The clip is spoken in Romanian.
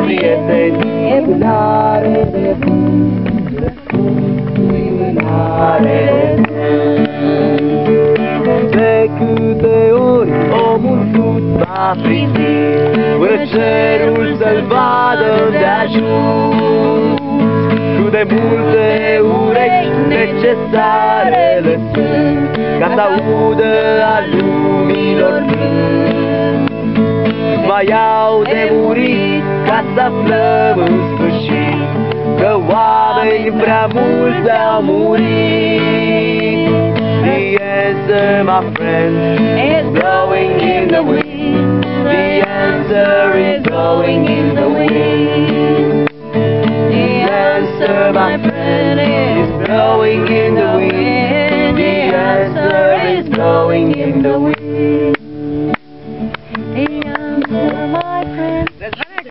prieteni, e vânare de vânt, răspunsul-i vânare de vânt. De câte ori omul sus va privi, până cerul să-l vadă de-ajuns, cât de multe urechi necesare le sunt, ca să audă a lumilor cânt. Mai au de murit ca să aflăm în sfârșit că oameni prea mulți au murit. The answer, my friend, is blowing in the wind. The answer is blowing in the wind. The answer, my friend, is blowing in the wind. The answer is blowing in the wind.